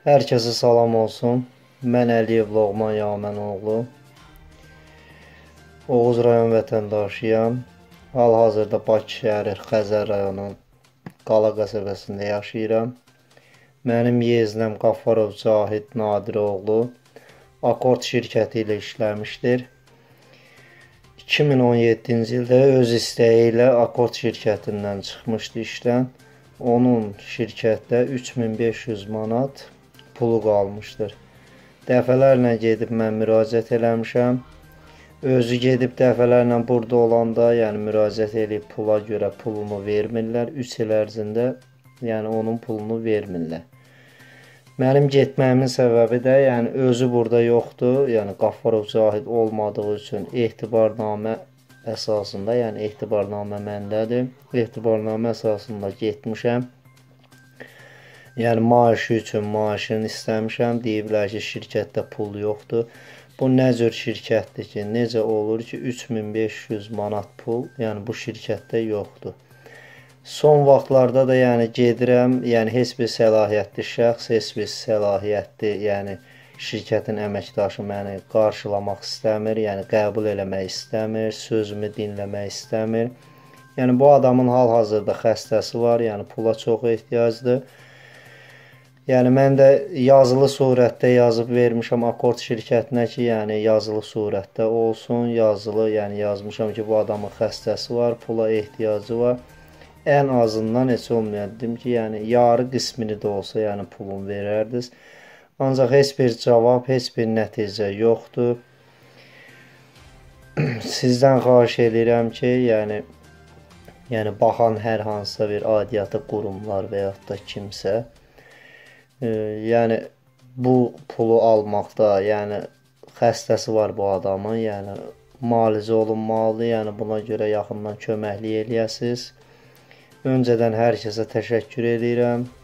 Hər kəsə salam olsun. Mən Əliyev Loğman Yamənoğlu. Oğuz rayon vətəndaşıyam. Hal-hazırda Bakı şəhəri Xəzər rayonu Qala qəsəbəsində yaşayıram. Mənim yeznəm Qafarov Cahid Nadiroğlu Akord şirkəti ilə işləmişdir. 2017-ci ildə öz istəyi ilə Akord şirkətindən çıxmışdı işdən. Onun şirkətdə 3500 manat pulu qalmışdır. Dəfələrlə gedib mən müraciət eləmişəm. Özü gedib dəfələrlə burada olanda, yəni müraciət edib pula görə pulunu vermirlər. 3 il ərzində yəni onun pulunu vermirlər. Mənim getməyimin səbəbi də yəni özü burada yoxdur. Yəni Qafarov Cahid olmadığı üçün etibarnamə əsasında, yəni etibarnamə məndədir. Etibarnamə əsasında getmişəm. Yəni maaşı üçün maaşını istəmişəm. Deyiblər ki, şirkətdə pul yoxdur. Bu nə cür şirkətdir ki, necə olur ki, 3500 manat pul, yəni bu şirkətdə yoxdur. Son vaxtlarda da yəni gedirəm, yəni heç bir səlahiyyətli şəxs, heç bir səlahiyyətli, yəni şirkətin əməkdaşı məni qarşılamaq istəmir, yəni qəbul eləmək istəmir, sözümü dinləmək istəmir. Yəni bu adamın hal-hazırda xəstəsi var, yəni pula çox ehtiyacdır. Yəni mən də yazılı surətdə yazıb vermişəm Akord şirkətinə ki, yəni yazılı surətdə olsun, yazılı, yəni yazmışam ki, bu adamın xəstəsi var, pula ehtiyacı var. Ən azından heç olmayaydım ki, yəni yarı qismini də olsa, yəni pulun verərdiniz. Ancaq heç bir cavab, heç bir nəticə yoxdur. Sizdən xahiş edirəm ki, yəni baxan hər hansısa bir aidiyyatı qurumlar və yaxud da kimsə yəni bu pulu almaqda, yəni xəstəsi var bu adamın, yəni müalicə olunmalıdır, yəni buna görə yaxından köməklik eləyəsiniz. Öncədən hər kəsə təşəkkür edirəm.